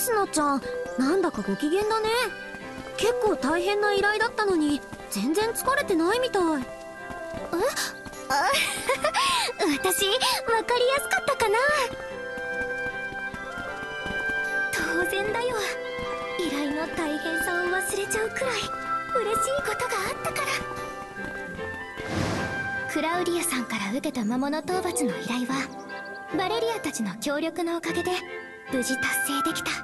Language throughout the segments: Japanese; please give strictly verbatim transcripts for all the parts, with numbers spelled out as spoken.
スナちゃん、なんだかご機嫌だね。結構大変な依頼だったのに全然疲れてないみたい。えあ私分かりやすかったかな。当然だよ、依頼の大変さを忘れちゃうくらい嬉しいことがあったから。クラウディアさんから受けた魔物討伐の依頼はバレリアたちの協力のおかげで無事達成できた。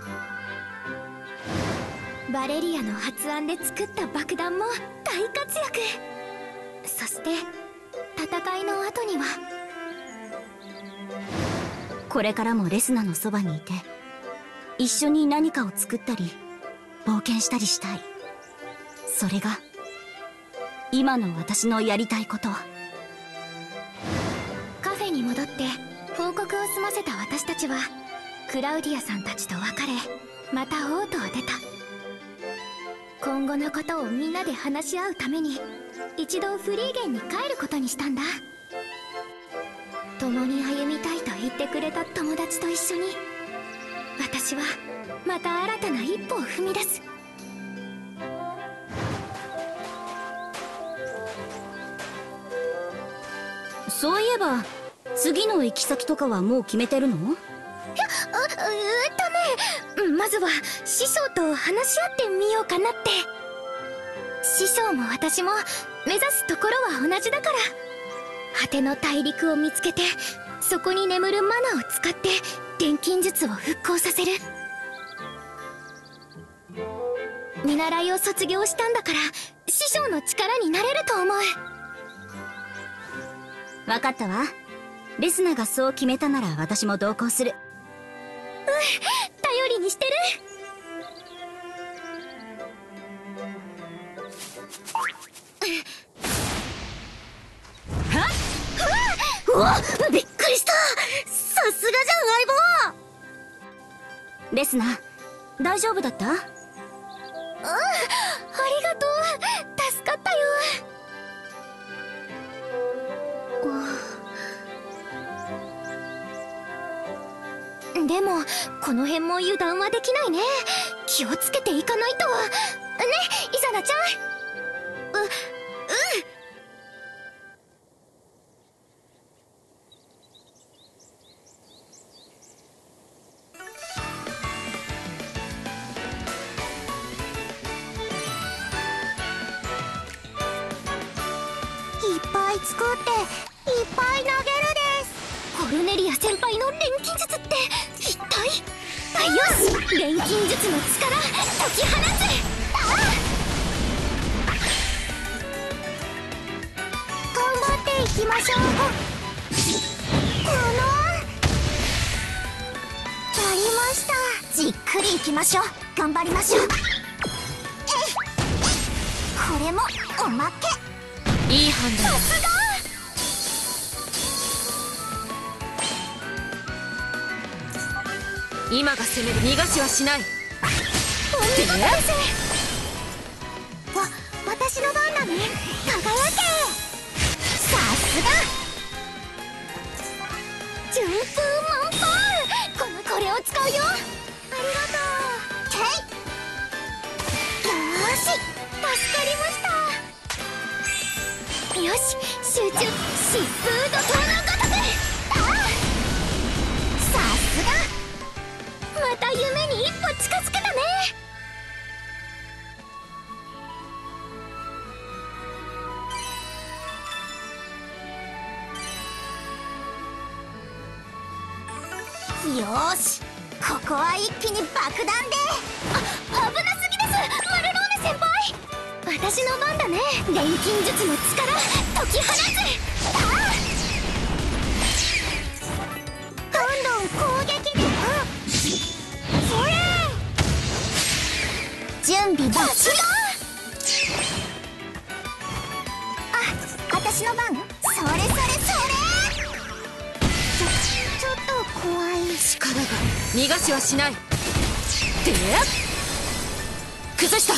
バレリアの発案で作った爆弾も大活躍。そして戦いの後には、 これからもレスナのそばにいて一緒に何かを作ったり冒険したりしたい。それが今の私のやりたいこと。 カフェに戻って報告を済ませた私たちはクラウディアさんたちと別れ、またオートを出た。今後のことをみんなで話し合うために一度フリーゲンに帰ることにしたんだ。共に歩みたいと言ってくれた友達と一緒に私はまた新たな一歩を踏み出す。 そういえば次の行き先とかはもう決めてるの？ え、あ、えっとね、まずは師匠と話し合ってみようかなって。師匠も私も目指すところは同じだから、果ての大陸を見つけてそこに眠るマナを使って錬金術を復興させる。見習いを卒業したんだから師匠の力になれると思う。 分かったわ。レスナがそう決めたなら私も同行する。うん、 頼りにしてる。 はっ、うわ、びっくりした。さすがじゃん相棒。レスナ大丈夫だった？ うん、ありがとう、助かったよ。でもこの辺も油断はできないね。気をつけていかないとね、イザナちゃん。う、うん。いっぱい作っていっぱい投げるです。コルネリア先輩の錬金術って一体？よし、錬金術の力解き放つ。頑張っていきましょう。このやりました。じっくりいきましょう。頑張りましょう。えい、これもおまけ。 いい判断。 さすが。 今が攻める。逃がしはしない。 お見事です。わ、私の番だね。輝け。さすが。順風満帆。このこれを使うよ。ありがとう。けい。よーし、助かりました。よし、集中。疾風怒涛のごとく。ああ、さすが。また夢に一歩近づけたね。よーし、ここは一気に爆弾で。あ、危なすぎです、マルローネ先輩。私の番だね。錬金術の力解き放つ。ああ、どんどん攻撃で。それ、準備バッチリ。あ、私の番。それそれそれ。ちょちょっと怖い。 力が逃がしはしない。で崩した。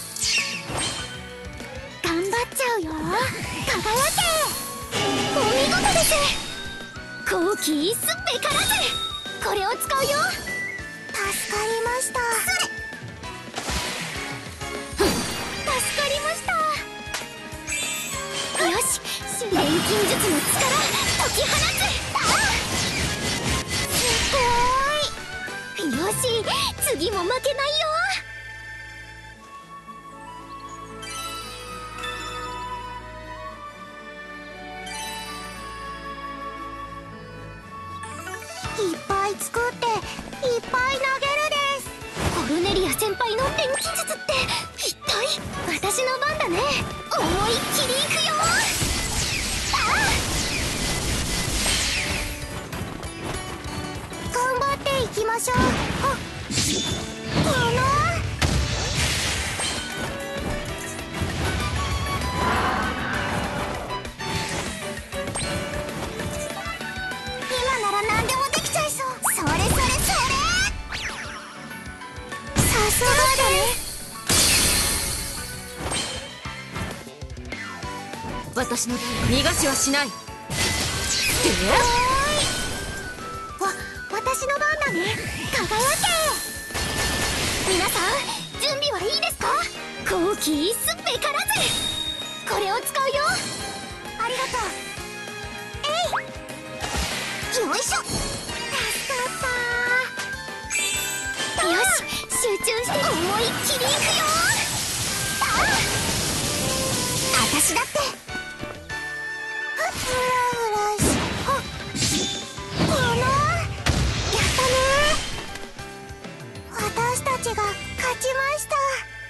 頑張っちゃうよ。輝け。お見事です。好機一すべからず。これを使うよ。大助かりました。助かりました。よし、錬金術の力解き放つ。すごーい。よし、次も負けないよ。いっぱい作っていっぱい投げるです。コルネリア先輩の錬金術って一体。私の番だね。思いっきりいくよ。頑張っていきましょう。あっ、この今なら何でもできちゃいそう。それそれそれ。さすがです。 私の逃がしはしない。 わ、私の番だね。輝け。皆さん準備はいいですか。好奇すっべからず。これを使うよ。ありがとう。えい、よいしょ。助かった。よし、集中して思いっきりいくよ。ああ、私だって。フラフラし、あ、このやったね。私たちが勝ちました。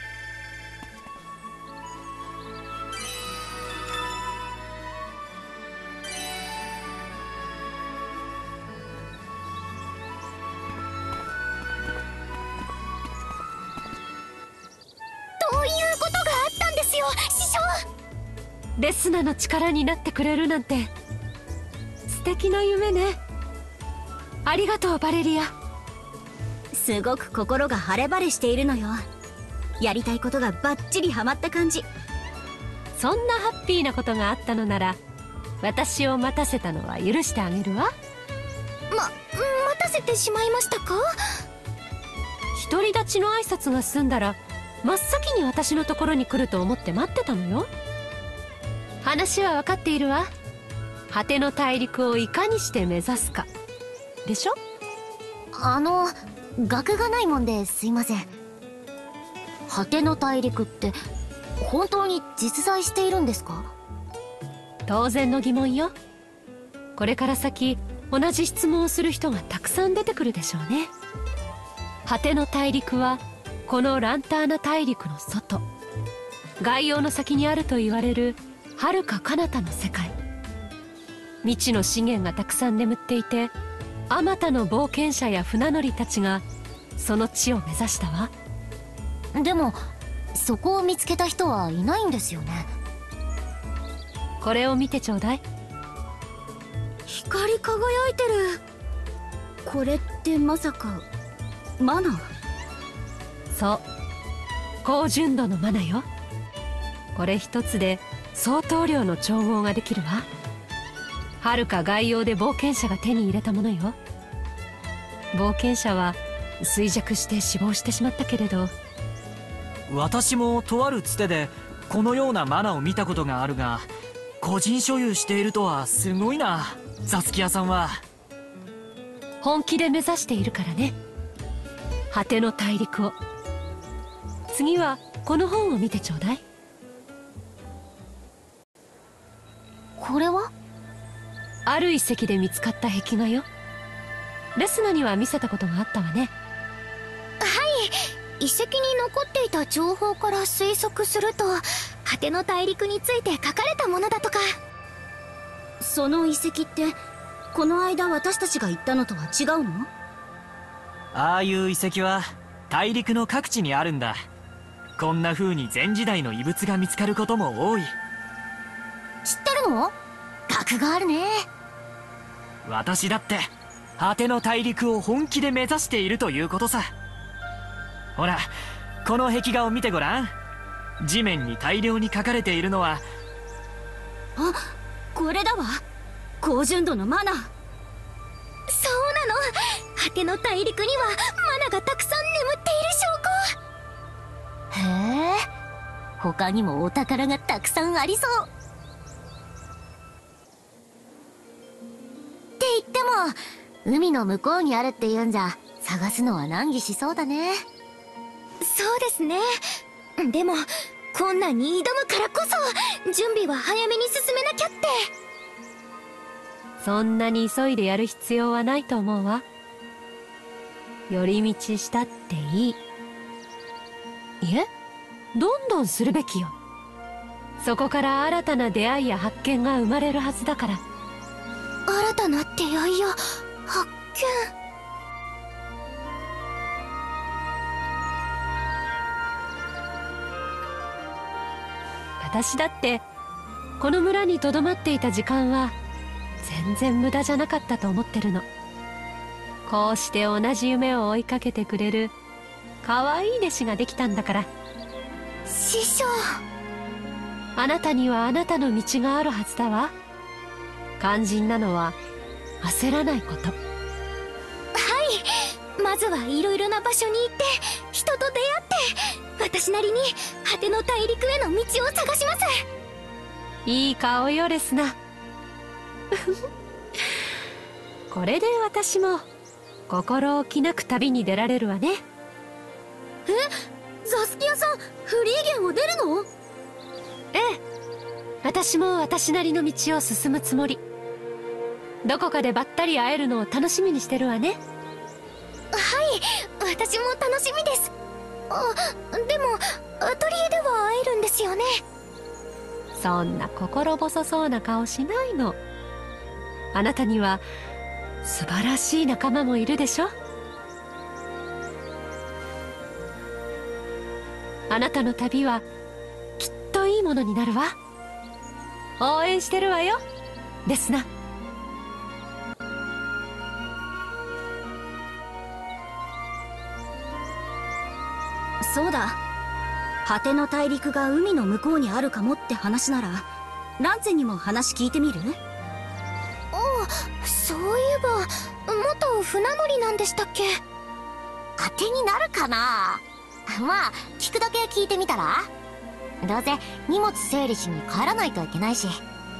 どういうことがあったんですよ、師匠。 レスナの力になってくれるなんて素敵な夢ね。ありがとうバレリア。 すごく心が晴れ晴れしているのよ。やりたいことがバッチリハマった感じ。 そんなハッピーなことがあったのなら私を待たせたのは許してあげるわ。 ま、待たせてしまいましたか。 独り立ちの挨拶が済んだら真っ先に私のところに来ると思って待ってたのよ。話は分かっているわ。果ての大陸をいかにして目指すかでしょ。 あの、学がないもんですいません。果ての大陸って本当に実在しているんですか。 当然の疑問よ。これから先同じ質問をする人がたくさん出てくるでしょうね。果ての大陸はこのランターナ大陸の外、外洋の先にあると言われる遥か彼方の世界。未知の資源がたくさん眠っていて、あまたの冒険者や船乗りたちがその地を目指したわ。 でもそこを見つけた人はいないんですよね。 これを見てちょうだい。 光り輝いてる。これってまさかマナ。 そう、高純度のマナよ。これ一つで相当量の調合ができるわ。遥か外洋で冒険者が手に入れたものよ。冒険者は衰弱して死亡してしまったけれど、 私もとあるつてでこのようなマナを見たことがあるが、個人所有しているとはすごいな、サスキアさんは。 本気で目指しているからね、果ての大陸を。次はこの本を見てちょうだい。 これはある遺跡で見つかった壁画よ。レスナには見せたことがあったわね。 はい、遺跡に残っていた情報から推測すると果ての大陸について書かれたものだとか。 その遺跡ってこの間私たちが行ったのとは違うの。 ああいう遺跡は大陸の各地にあるんだ。こんな風に前時代の遺物が見つかることも多い。 知ってるの？学があるね。 私だって果ての大陸を本気で目指しているということさ。ほら、この壁画を見てごらん。地面に大量に書かれているのは、 あ、これだわ。高純度のマナ。 そうなの。 果ての大陸にはマナがたくさん眠っている証拠。 へえ、他にもお宝がたくさんありそう。って言っても海の向こうにあるって言うんじゃ探すのは難儀しそうだね。 そうですね。でも困難に挑むからこそ準備は早めに進めなきゃって。 そんなに急いでやる必要はないと思うわ。寄り道したっていい。いえ、どんどんするべきよ。そこから新たな出会いや発見が生まれるはずだから。 新たな出会いや発見。 私だってこの村にとどまっていた時間は全然無駄じゃなかったと思ってるの。こうして同じ夢を追いかけてくれる可愛い弟子ができたんだから。 師匠、 あなたにはあなたの道があるはずだわ。肝心なのは焦らないこと。 はい、まずはいろいろな場所に行って人と出会って私なりに果ての大陸への道を探します。 いい顔よレスナ。これで私も心置きなく旅に出られるわね。 え、ザスキアさん、フリーゲンを出るの？ ええ、私も私なりの道を進むつもり。どこかでばったり会えるのを楽しみにしてるわね。 はい、私も楽しみです。あ、でもアトリエでは会えるんですよね？ そんな心細そうな顔しないの。あなたには素晴らしい仲間もいるでしょ。あなたの旅はきっといいものになるわ。応援してるわよですな。 そうだ、果ての大陸が海の向こうにあるかもって話ならランツェにも話聞いてみる？ ああ、そういえば元船乗りなんでしたっけ？ 当てになるかな。まあ聞くだけ聞いてみたら？どうせ荷物整理しに帰らないといけないし。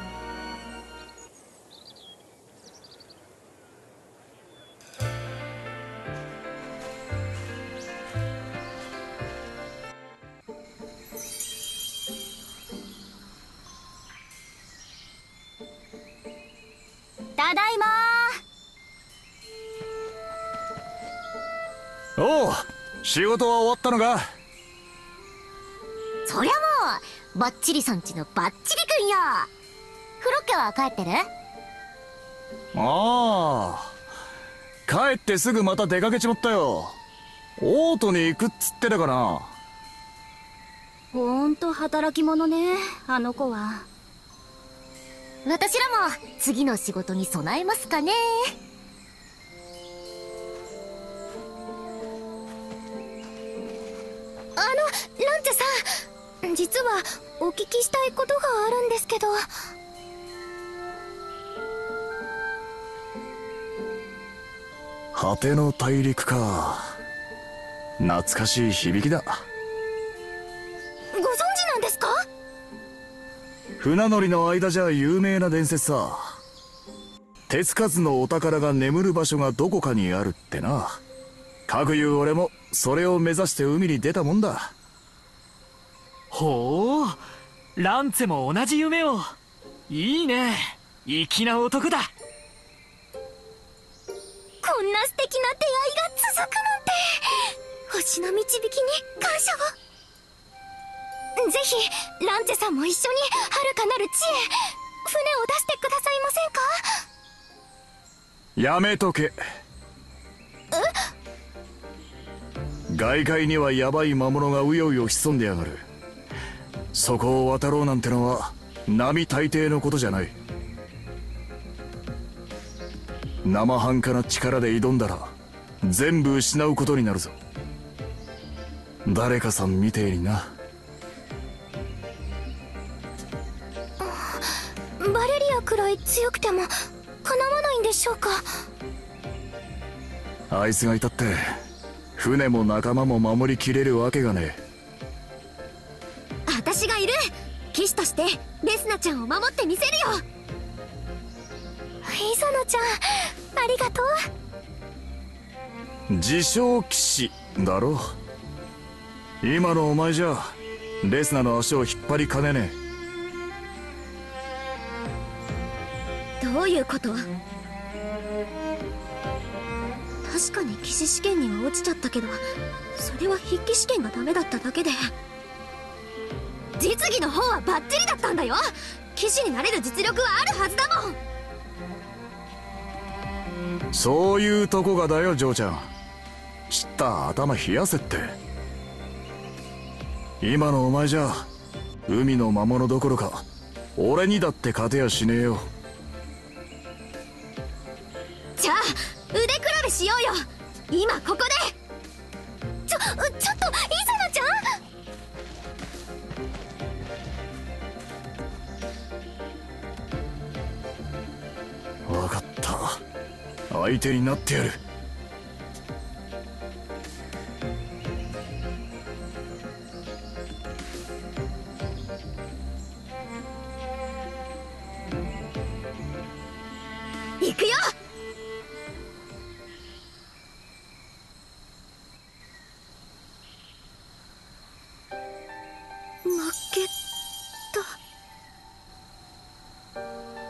ただいまー。おう、仕事は終わったのか？ そりゃもうバッチリさんちのバッチリくんよ。フロッケは帰ってる？ ああ、帰ってすぐまた出かけちまったよ。オートに行くっつってたかな。 ほんと働き者ね、あの子は。私らも次の仕事に備えますかね。 あの、ランチェさん、実はお聞きしたいことがあるんですけど。 果ての大陸か。懐かしい響きだ。 ご存知なんですか？ 船乗りの間じゃ有名な伝説さ。手つかずのお宝が眠る場所がどこかにあるってな。かくいう俺もそれを目指して海に出たもんだ。 ほう、ランツェも同じ夢を。いいね、粋な男だ。 こんな素敵な出会いが続くなんて。星の導きに感謝を。ぜひランチェさんも一緒に遥かなる地へ船を出してくださいませんか？ やめとけ。外界にはヤバい魔物がうようよ潜んでやがる。そこを渡ろうなんてのは並大抵のことじゃない。生半可な力で挑んだら全部失うことになるぞ。誰かさんみてえにな。 バレリアくらい強くてもかなわないんでしょうか？ あいつがいたって船も仲間も守りきれるわけがねえ。 私がいる。騎士としてレスナちゃんを守ってみせるよ。イザナちゃん、ありがとう。 自称騎士だろ。今のお前じゃレスナの足を引っ張りかねねえ。どういうこと？ 確かに騎士試験には落ちちゃったけど、それは筆記試験がダメだっただけで。 実技の方はバッチリだったんだよ。騎士になれる実力はあるはずだもん。そういうとこがだよ嬢ちゃん。ちった頭冷やせって。今のお前じゃ海の魔物どころか俺にだって勝てやしねえよ。 じゃあ腕比べしようよ、今ここで。ちょちょっとイザナちゃん。 分かった、相手になってやる。 行くよ。 負けた。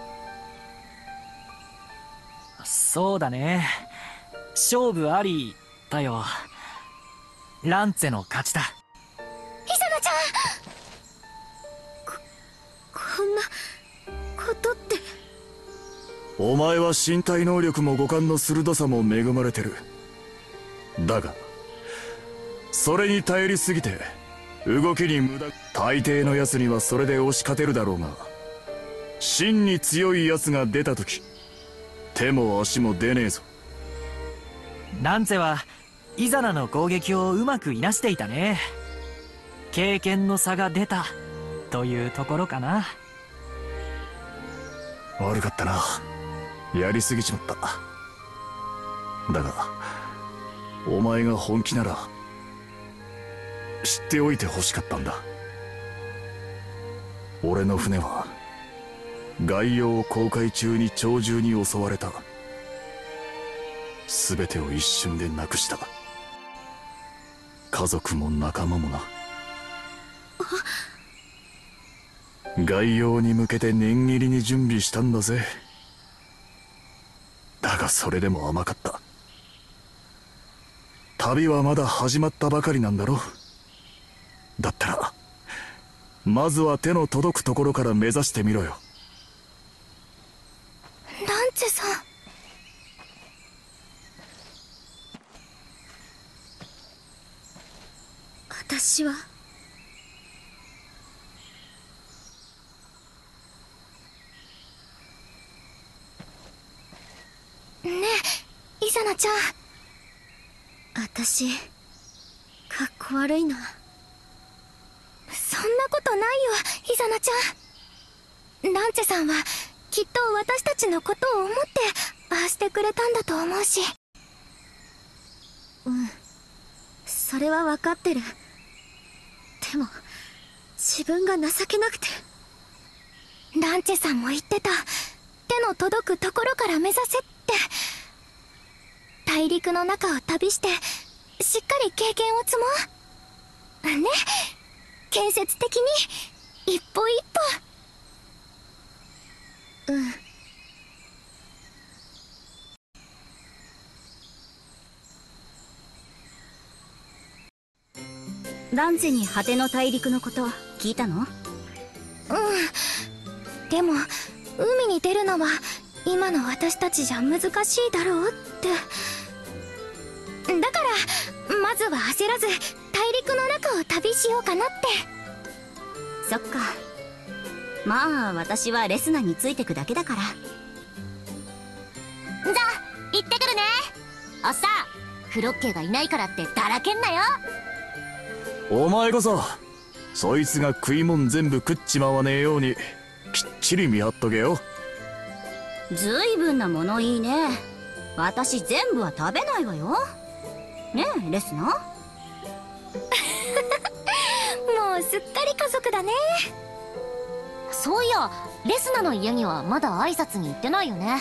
そうだね、勝負ありだよ。ランツェの勝ちだ。 イザナちゃん、 ここんなことって。 お前は身体能力も五感の鋭さも恵まれてる。だがそれに頼りすぎて動きに無駄。大抵の奴にはそれで押し勝てるだろうが、真に強い奴が出た時手も足も出ねえぞ。 ランツェはイザナの攻撃をうまくいなしていたね。経験の差が出たというところかな。 悪かったな、やりすぎちまった。だがお前が本気なら知っておいてほしかったんだ。俺の船は外洋航海中に鳥獣に襲われた。全てを一瞬でなくした。家族も仲間もな。外洋に向けて念入りに準備したんだぜ。だがそれでも甘かった。旅はまだ始まったばかりなんだろ。だったらまずは手の届くところから目指してみろよ。 ランツェさん。 私はねえイザナちゃん。 私かっこ悪いな。 そんなことないよイザナちゃん。ランチェさんはきっと私たちのことを思ってああしてくれたんだと思うし。 うん、それは分かってる。でも自分が情けなくて。 ランチェさんも言ってた、手の届くところから目指せって。大陸の中を旅してしっかり経験を積もうね。建設的に一歩一歩。うん。ランツェに果ての大陸のこと聞いたの？ うん。でも海に出るのは今の私たちじゃ難しいだろうって。だからまずは焦らず大陸の中を旅しようかなって。 そっか。まあ私はレスナについてくだけだから。 じゃあ行ってくるね。おっさん、フロッケがいないからってだらけんなよ。 お前こそそいつが食いもん全部食っちまわねえようにきっちり見張っとけよ。 ずいぶんな物言いね。 私全部は食べないわよ。ねえレスナ。もうすっかり家族だね。 そういやレスナの家にはまだ挨拶に行ってないよね。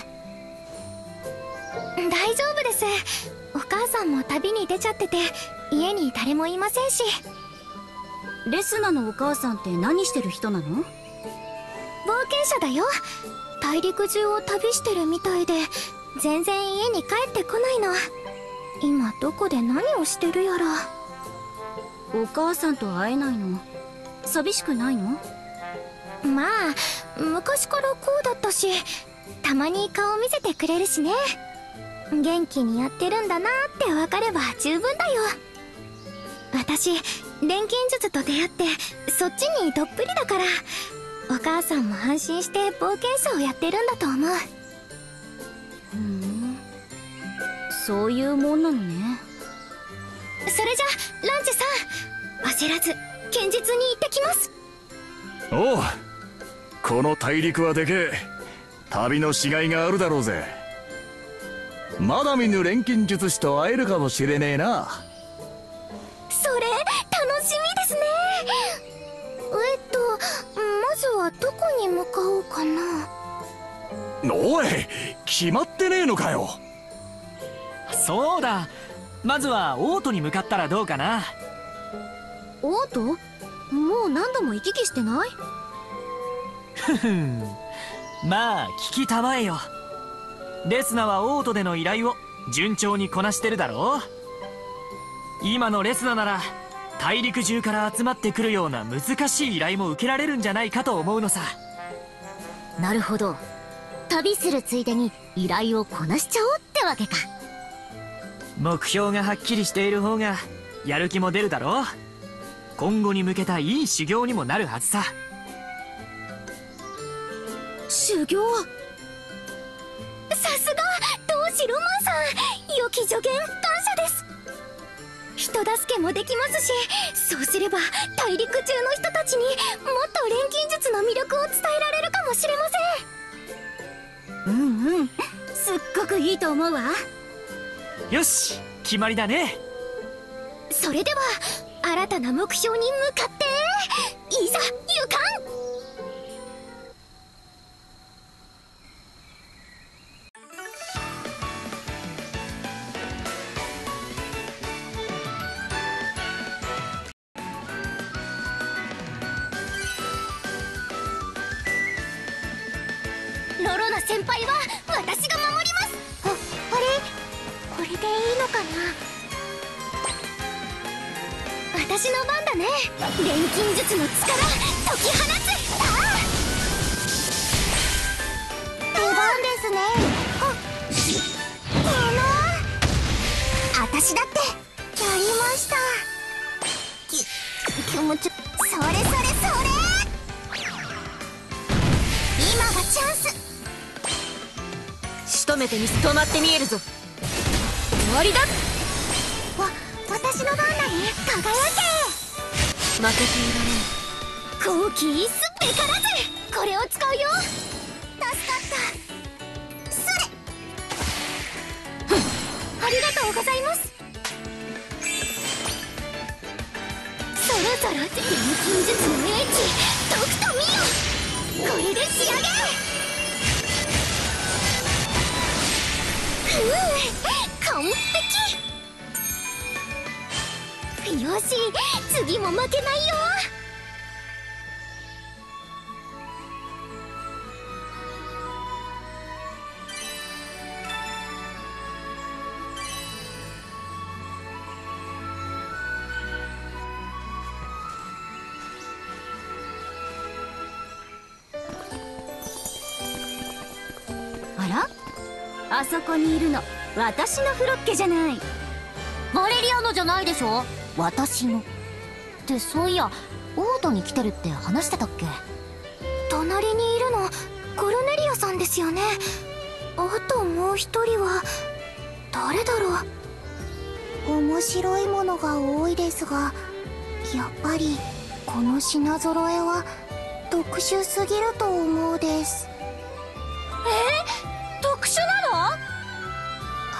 大丈夫です。お母さんも旅に出ちゃってて家に誰もいませんし。 レスナのお母さんって何してる人なの？ 冒険者だよ。大陸中を旅してるみたいで全然家に帰ってこないの。今どこで何をしてるやら。 お母さんと会えないの寂しくないの？ まあ昔からこうだったし、たまに顔見せてくれるしね。元気にやってるんだなって分かれば十分だよ。私錬金術と出会ってそっちにどっぷりだから、お母さんも安心して冒険者をやってるんだと思う。 ふん、そういうもんなのね。 それじゃランチさん、焦らず堅実に行ってきます。 おう、この大陸はでけえ。旅のしがいがあるだろうぜ。まだ見ぬ錬金術師と会えるかもしれねえな。 それ楽しみですね。えっとまずはどこに向かおうかな。 おい、決まってねえのかよ。 そうだ、まずはオートに向かったらどうかな。 オート？もう何度も行き来してない？ ふふん、まあ聞きたまえよ。レスナはオートでの依頼を順調にこなしてるだろう。今のレスナなら大陸中から集まってくるような難しい依頼も受けられるんじゃないかと思うのさ。 なるほど、旅するついでに依頼をこなしちゃおうってわけか。 目標がはっきりしている方がやる気も出るだろう。今後に向けたいい修行にもなるはずさ。 修行？ さすが同志ロマンさん、良き助言感謝です。人助けもできますし、そうすれば大陸中の人たちにもっと錬金術の魅力を伝えられるかもしれまうんうん、すっごくいいと思うわ。 よし、決まりだね。 せん。それでは新たな目標に向かっていざ行かん。ロロナ先輩は私が守ります。あ、あれこれでいいのかな。私の番だね。錬金術の力解き放つ。ああ、出番ですね。あ、あの私だってやりました。き気持ち、それそれそれ、今がチャンス。 仕留めてみす。止まって見えるぞ。終わりだ。 わ、私の番だね。輝け。 負けていられん。 好機一すべからず。これを使うよ。助かった。それ。ありがとうございます。そろそろ錬金術の英知解くと見よ。これで仕上げ。ふう、完璧。よし、次も負けないよ。 あら、あそこにいるの私のフロッケじゃない。 バレリアのじゃないでしょ、私の。ってそういやオートに来てるって話してたっけ。 隣にいるのコルネリアさんですよね。あともう一人は誰だろう。面白いものが多いですが、やっぱりこの品揃えは特殊すぎると思うです。え、特殊なの？は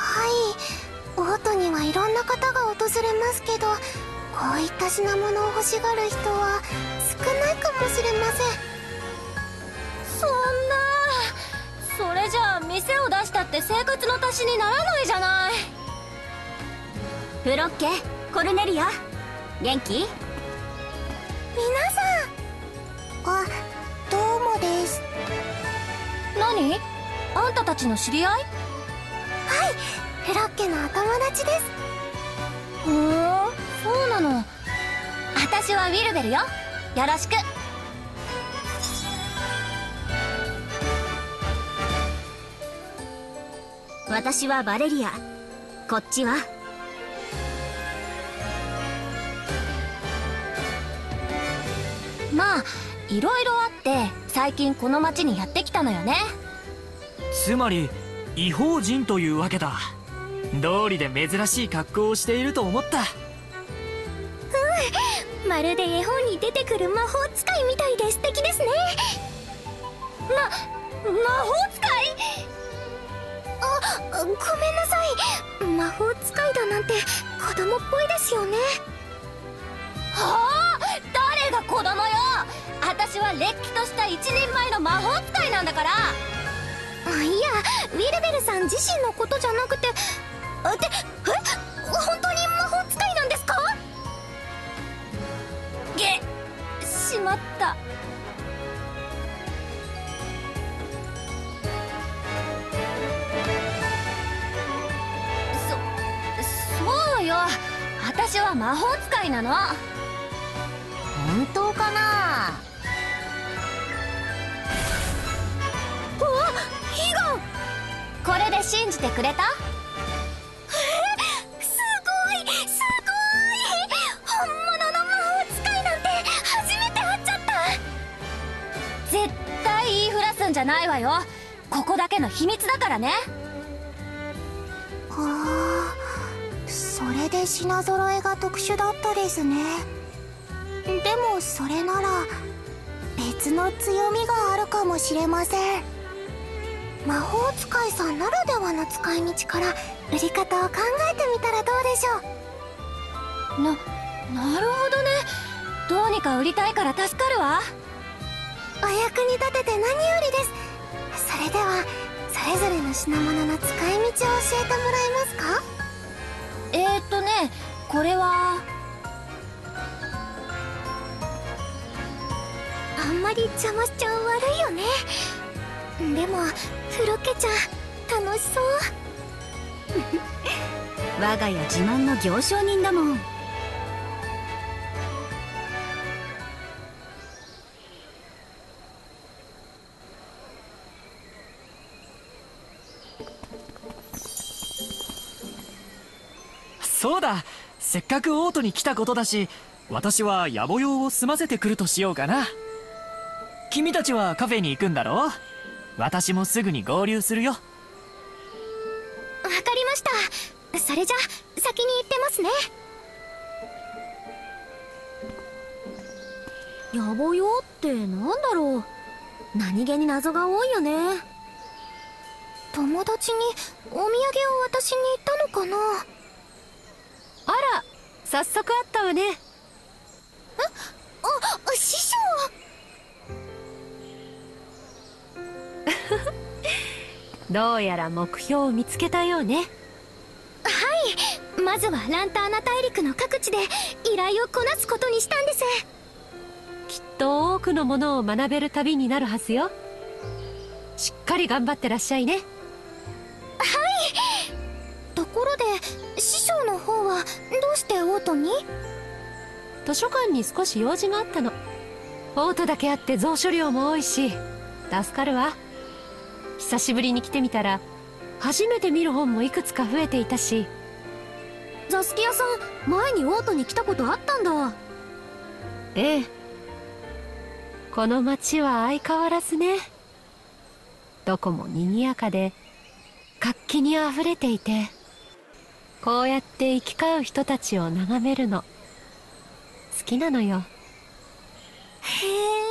忘れますけど、こういった品物を欲しがる人は少ないかもしれません。 そんな、それじゃあ店を出したって生活の足しにならないじゃない。 フロッケ、コルネリア、元気？ 皆さん、あ、どうもです。 何？あんたたちの知り合い？ はい、フロッケのお友達です。 ふーん、そうなの。私はウィルベルよ。よろしく。 私はバレリア。こっちはまあいろいろあって最近この町にやってきたのよね。 つまり異邦人というわけだ。道理で珍しい格好をしていると思った。 うん、まるで絵本に出てくる魔法使いみたいで素敵ですね。 ま、魔法使い？ あ、ごめんなさい。魔法使いだなんて子供っぽいですよね。 はあ、誰が子供よ。私はれっきとした一人前の魔法使いなんだから。 あ、いや、ウィルベルさん自身のことじゃなくて、あ、って、え、本当に魔法使いなんですか？ げ、しまった。そ、そうよ。私は魔法使いなの。 本当かな？うわ、火が！ これで信じてくれた？ え、すごい、すごい！本物の魔法使いなんて初めて会っちゃった。 絶対言いふらすんじゃないわよ。ここだけの秘密だからね。 はあ、それで品揃えが特殊だったですね。でもそれなら別の強みがあるかもしれません。魔法使いさんならではの使い道から売り方を考えてみたらどうでしょう。 な、なるほどね。どうにか売りたいから助かるわ。 お役に立てて何よりです。それではそれぞれの品物の使い道を教えてもらえますか？ えーっとね、これはあんまり邪魔しちゃ悪いよね。でもフロッケちゃん楽しそう。 我が家自慢の行商人だもん。 そうだ、せっかくオートに来たことだし、私は野暮用を済ませてくるとしようかな。君たちはカフェに行くんだろう？私もすぐに合流するよ。わかりました。それじゃ先に行ってますね。 野暮用ってなんだろう。何気に謎が多いよね。 友達にお土産を渡しに行ったのかな。 あら、早速会ったわね。え、 あ、師匠。 どうやら目標を見つけたようね。 はい、まずはランターナ大陸の各地で依頼をこなすことにしたんです。 きっと多くのものを学べる旅になるはずよ。しっかり頑張ってらっしゃいね。はい。 ところで師匠の方はどうしてオートに？ 図書館に少し用事があったの。オートだけあって蔵書量も多いし助かるわ。久しぶりに来てみたら初めて見る本もいくつか増えていたし。 ザスキヤさん、前にオートに来たことあったんだ。 ええ。この町は相変わらずね。どこも賑やかで活気にあふれていて、こうやって行き交う人たちを眺めるの好きなのよ。 へ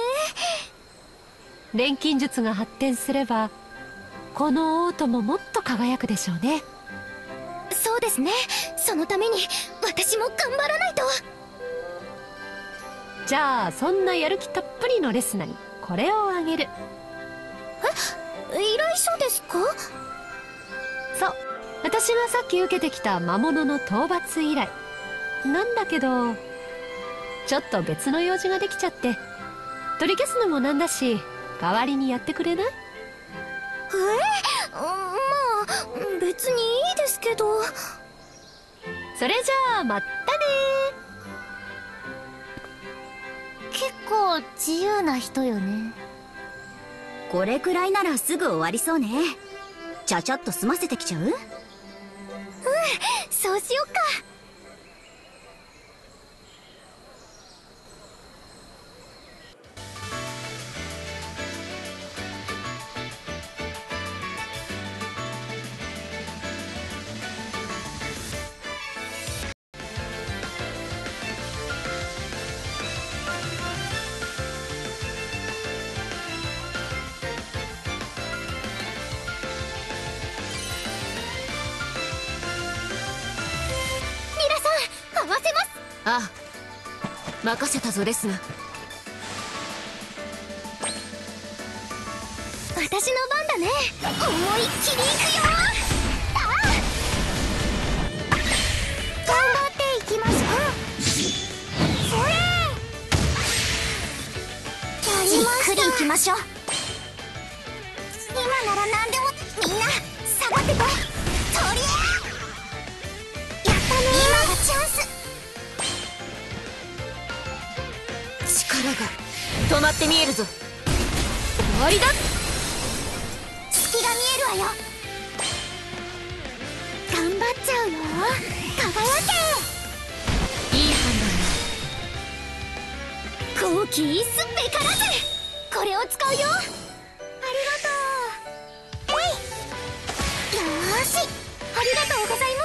え。 錬金術が発展すればこのオートももっと輝くでしょうね。 そうですね。そのために私も頑張らないと。 じゃあそんなやる気たっぷりのレスナにこれをあげる。 え、依頼書ですか？ そう、私がさっき受けてきた魔物の討伐依頼なんだけど、ちょっと別の用事ができちゃって取り消すのもなんだし、代わりにやってくれない？ えー、まあ別にいいですけど。 それじゃあまったねー。結構自由な人よね。 これくらいならすぐ終わりそうね。ちゃちゃっと済ませてきちゃう？うん、 そうしよっか。 ああ、任せたぞレスナ。 私の番だね。思いっきりいくよ。ああ、頑張っていきましょう。それやりました。じっくりいきましょう。今なら何でも。みんな下がってこい。とりゃやったね。今がチャンス。 力が止まって見えるぞ。終わりだ。 隙が見えるわよ。頑張っちゃうよ。輝け。いい判断だ。後期すっぺからず。これを使うよ。ありがとう。えい。よーし、ありがとうござい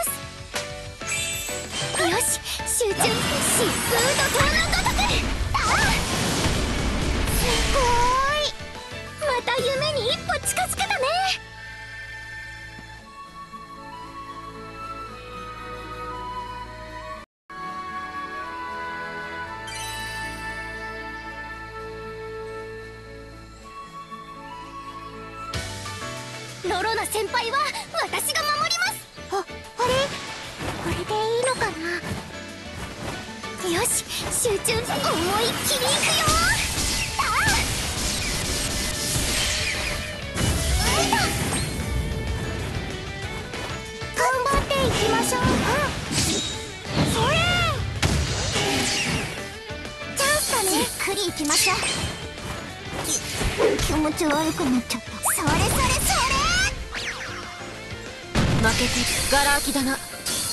ます。よし、集中。疾風怒涛のごとく。すごーい。また夢に一歩近づけたね。ロロナ先輩は私が守ります。あ、あれこれでいいのかな。よし、集中。思いっきりいくよ。頑張っていきましょう。それチャンスだね。じっくりいきましょう。気持ち悪くなっちゃった。それそれそれ。 負けてガラ空きだな。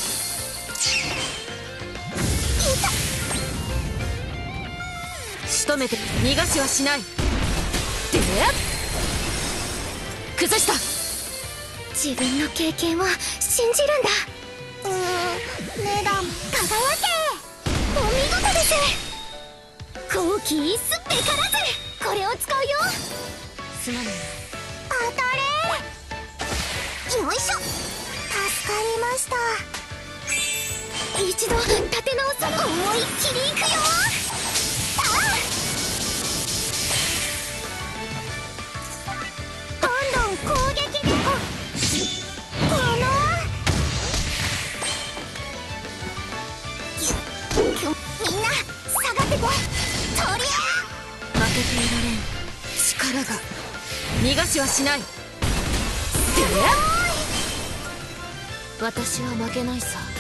仕留めて逃がしはしない。で崩した。 自分の経験を信じるんだ。うーん、メダム輝け。お見事です。後期すっぺからず。これを使うよ。 すまない。 当たれ。よいしょ。助かりました。一度立て直そう。思いっきりいくよ。ああ、どんどん攻撃で。このみんな下がってこい。とりゃ負けていられん。力が逃がしはしない。で私は負けないさ。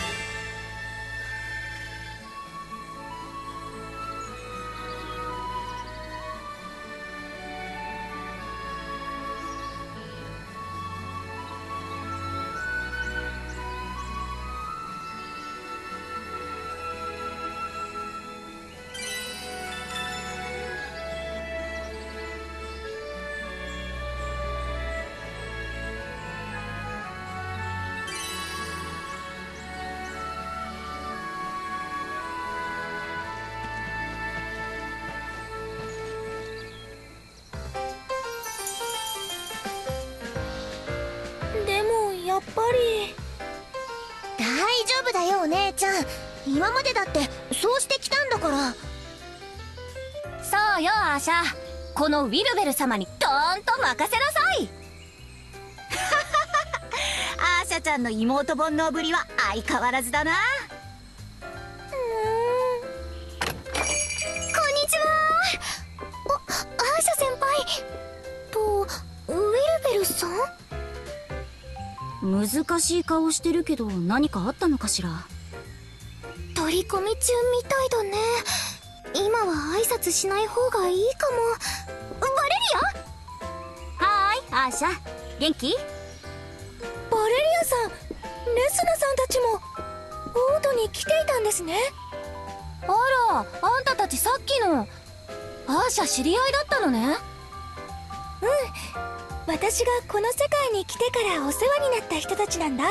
やっぱり大丈夫だよ。お姉ちゃん、 今までだってそうしてきたんだから。 そうよアーシャ、このウィルベル様にドーンと任せなさい。 アーシャちゃんの妹煩悩ぶりは相変わらずだな。こんにちは。あ、アーシャ先輩とウィルベルさん。 難しい顔してるけど何かあったのかしら。 取り込み中みたいだね。今は挨拶しない方がいいかも。バレリアはーい、アーシャ元気？ アバレリアさん、レスナさんたちもオートに来ていたんですね。 あら、あんたたちさっきのアーシャ知り合いだったのね。 うん、私がこの世界に来てからお世話になった人たちなんだ。ミ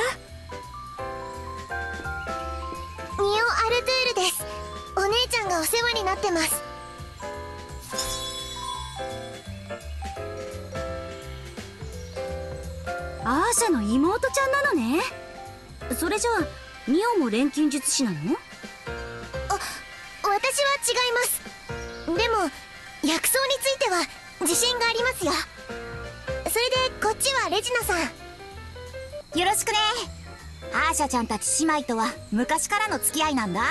オ・アルトゥールです。お姉ちゃんがお世話になってます。 アーシャの妹ちゃんなのね。それじゃあミオも錬金術師なの？ あ、私は違います。でも薬草については自信がありますよ。それでこっちはレジナさん、よろしくね。アーシャちゃんたち姉妹とは昔からの付き合いなんだ。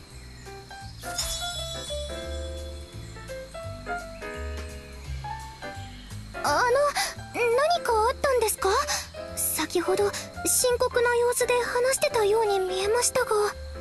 あの、何かあったんですか？先ほど深刻な様子で話してたように見えましたが。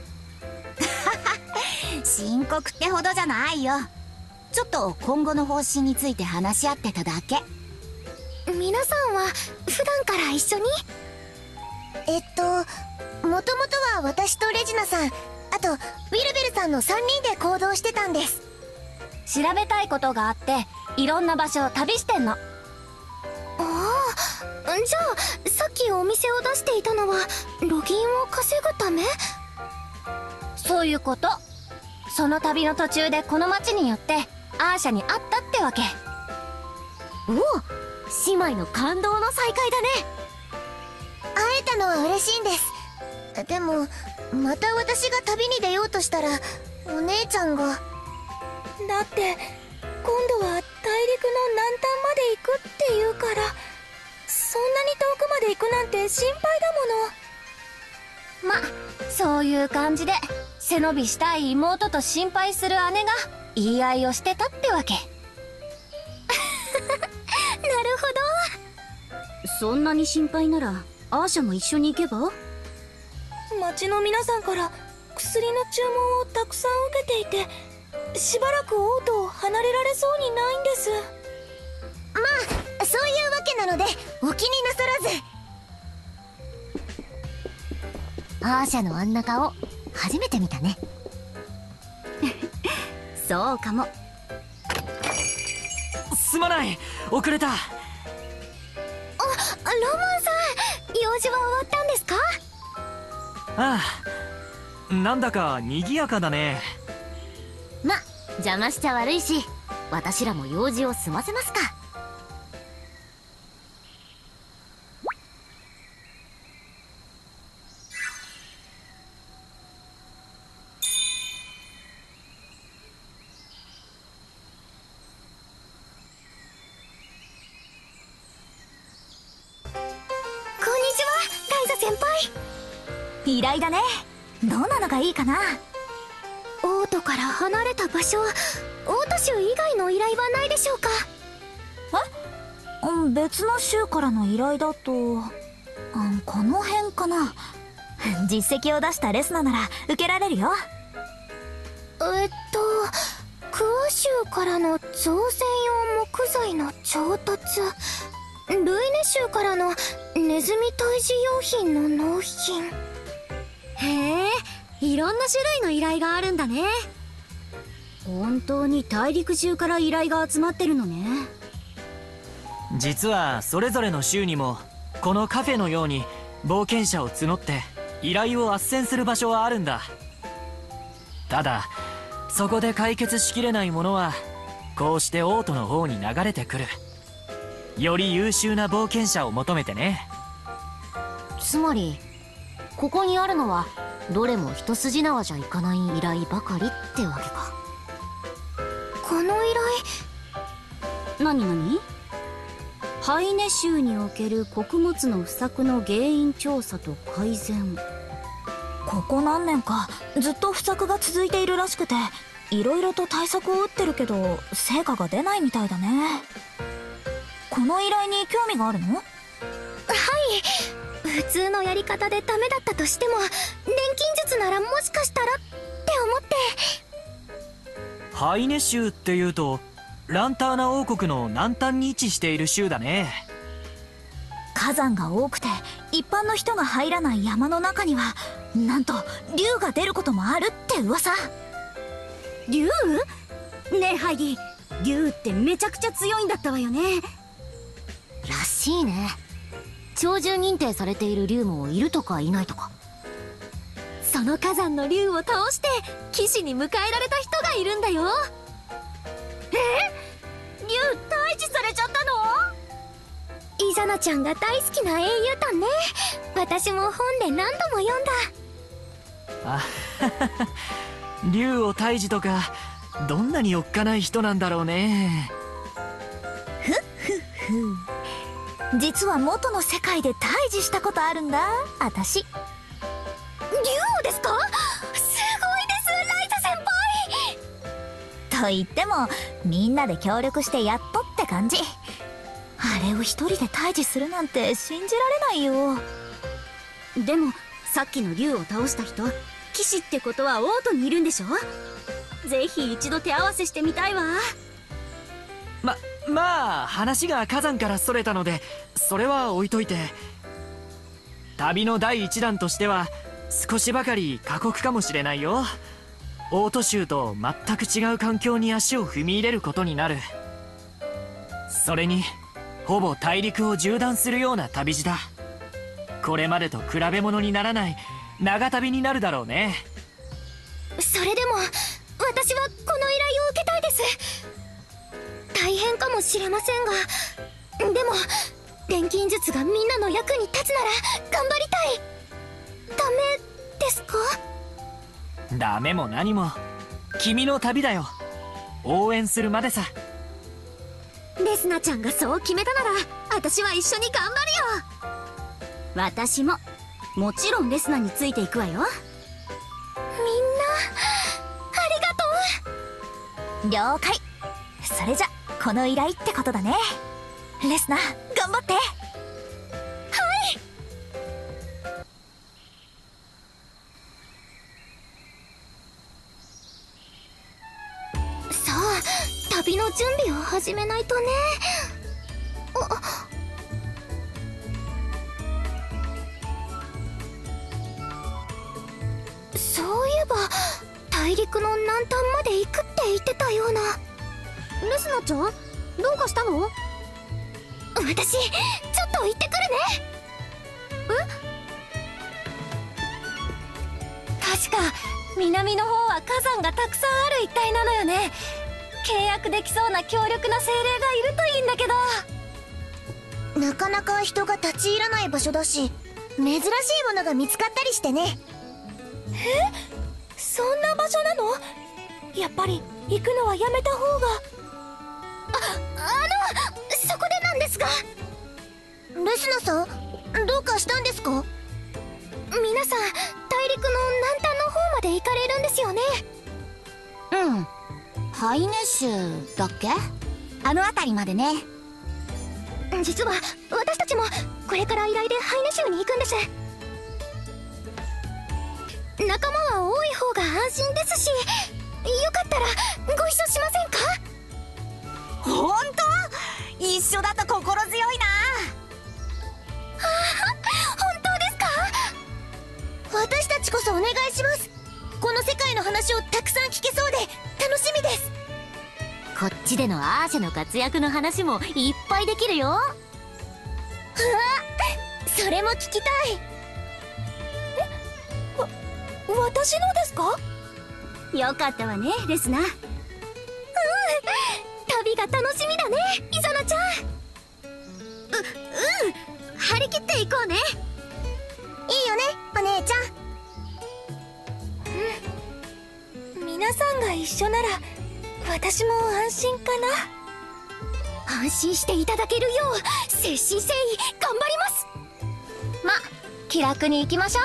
深刻ってほどじゃないよ。ちょっと今後の方針について話し合ってただけ。皆さんは普段から一緒に？えっともともとは私とレジナさん、あとウィルベルさんのさんにんで行動してたんです。 調べたいことがあっていろんな場所を旅してんの。 ああ、じゃあさっきお店を出していたのはロギンを稼ぐため？ そういうこと。その旅の途中でこの町に寄ってアーシャに会ったってわけ。 おお、姉妹の感動の再会だね。会えたのは嬉しいんです。でもまた私が旅に出ようとしたらお姉ちゃんが。だって今度は大陸の南端まで行くって言うから、そんなに遠くまで行くなんて心配だもの。 ま、そういう感じで背伸びしたい妹と心配する姉が言い合いをしてたってわけ。なるほど。 そんなに心配ならアーシャも一緒に行けば？ 町の皆さんから薬の注文をたくさん受けていて、しばらく王都を離れられそうにないんです。まあそういうわけなのでお気になさらず。アーシャのあんな顔初めて見たね。 そうかも。 すまない、遅れた。 あ、ロマンさん、用事は終わったんですか？ ああ、なんだか賑やかだね。 ま、邪魔しちゃ悪いし、私らも用事を済ませますか。依頼だね。どんなのがいいかな。王都から離れた場所、王都州以外の依頼はないでしょうか？え？別の州からの依頼だと、うん、この辺かな。実績を出したレスナなら受けられるよ。えっとクワ州からの造船用木材の調達、ルイネ州からのネズミ退治用品の納品。 へえ、いろんな種類の依頼があるんだね。本当に大陸中から依頼が集まってるのね。 実はそれぞれの州にもこのカフェのように冒険者を募って依頼を斡旋する場所はあるんだ。ただそこで解決しきれないものはこうして王都の方に流れてくる。より優秀な冒険者を求めてね。 つまりここにあるのはどれも一筋縄じゃいかない依頼ばかりってわけか。 この依頼、 何何？ハイネ州における穀物の不作の原因調査と改善。 ここ何年かずっと不作が続いているらしくて、いろいろと対策を打ってるけど成果が出ないみたいだね。この依頼に興味があるの？ はい、普通のやり方でダメだったとしても錬金術ならもしかしたらって思って。 ハイネ州っていうとランターナ王国の南端に位置している州だね。 火山が多くて一般の人が入らない山の中にはなんと竜が出ることもあるって噂。 竜？ねえハイディ、竜ってめちゃくちゃ強いんだったわよね。 らしいね。鳥獣認定されている竜もいるとかいないとか。 その火山の竜を倒して騎士に迎えられた人がいるんだよ。 え？竜退治されちゃったの？ イザナちゃんが大好きな英雄譚ね。私も本で何度も読んだ。 あ竜を退治とかどんなにおっかない人なんだろうね。 ふっふっふ、実は元の世界で退治したことあるんだ私。 竜をですか？すごいですライザ先輩。 と言ってもみんなで協力してやっとって感じ。あれを一人で退治するなんて信じられないよ。 でもさっきの竜を倒した人、騎士ってことは王都にいるんでしょ？ぜひ一度手合わせしてみたいわ。 ままあ話が火山からそれたのでそれは置いといて、旅の第一弾としては少しばかり過酷かもしれないよ。王都州と全く違う環境に足を踏み入れることになる。それにほぼ大陸を縦断するような旅路だ。これまでと比べ物にならない長旅になるだろうね。 それでも私はこの依頼を受けたいです。大変かもしれませんが、でも錬金術がみんなの役に立つなら頑張りたい。ダメですか？ ダメも何も君の旅だよ。応援するまでさ。 レスナちゃんがそう決めたなら私は一緒に頑張るよ。 私ももちろんレスナについていくわよ。 みんなありがとう。 了解。それじゃこの依頼ってことだね。レスナ頑張って。 さあ旅の準備を始めないとね。そういえば大陸の南端まで行くって言ってたような。レスナちゃんどうかしたの？私ちょっと行ってくるね。え？確か南の方は火山がたくさんある一帯なのよね。契約できそうな強力な精霊がいるといいんだけど。 なかなか人が立ち入らない場所だし、珍しいものが見つかったりしてね。 え？そんな場所なの？やっぱり行くのはやめた方が。あ、あのそこでなんですが。 レスナさんどうかしたんですか？ 皆さん大陸の南端の方まで行かれるんですよね。 うん、ハイネ州だっけ？あの辺りまでね。 実は私たちもこれから依頼でハイネ州に行くんです。仲間は多い方が安心ですし、よかったらご一緒しませんか？ ほんと？一緒だと心強いな。 本当ですか？ 私たちこそお願いします。この世界の話をたくさん聞けそうで楽しみです。こっちでのアーシェの活躍の話もいっぱいできるよ。うわ、それも聞きたい。 え？わ、私のですか？ よかったわねレスナ。うん、 旅が楽しみだねイザナちゃん。う、うん、張り切っていこうね。 いいよねお姉ちゃん。うん、皆さんが一緒なら私も安心かな。安心していただけるよう誠心誠意頑張ります。 ま、気楽に行きましょう。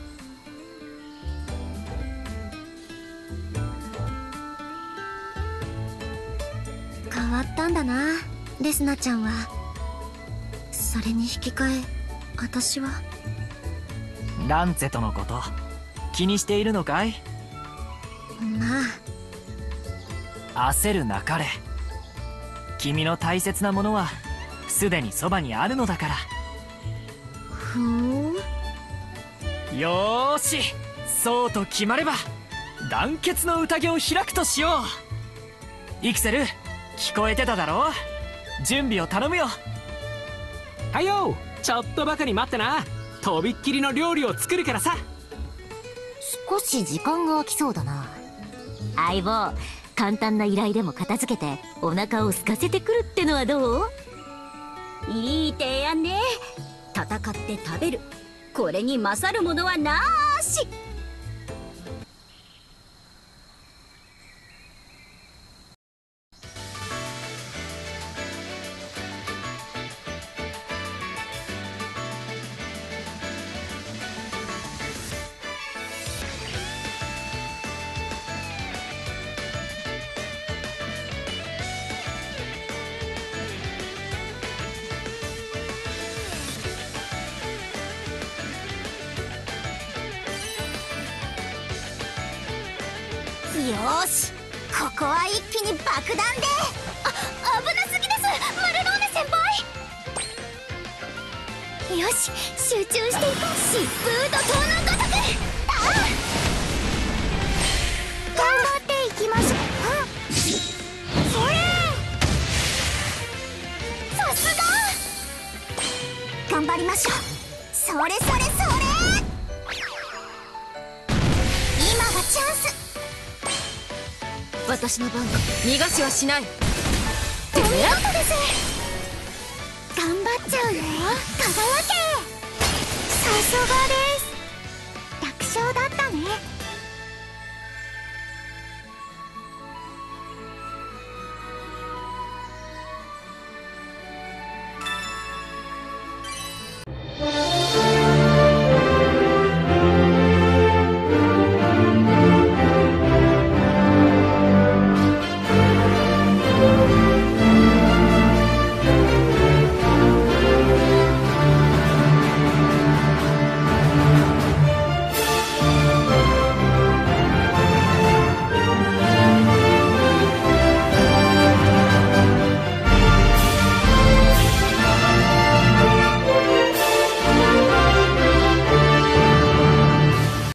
変わったんだな、レスナちゃんは。それに引き換え私はランツェとのこと気にしているのかい？ まあ焦るなかれ。君の大切なものはすでにそばにあるのだから。 ふーん。 よーし、そうと決まれば団結の宴を開くとしよう。イクセル、聞こえてただろう。準備を頼むよ。 はいよ、ちょっとばかり待ってな。とびっきりの料理を作るからさ。 少し時間が空きそうだな。相棒、簡単な依頼でも片付けてお腹を空かせてくるってのはどう？ いい提案ね。戦って食べる、これに勝るものはなーし。 よーし、ここは一気に爆弾で。 あ、危なすぎです、マルローネ先輩。よし、集中していこう。疾風怒涛のごとく。ああ、 頑張っていきましょう。 それ、さすが。 頑張りましょう。それそれそれ。今がチャンス。 私の番だ。逃がしはしない。 お見事です。 頑張っちゃうよ。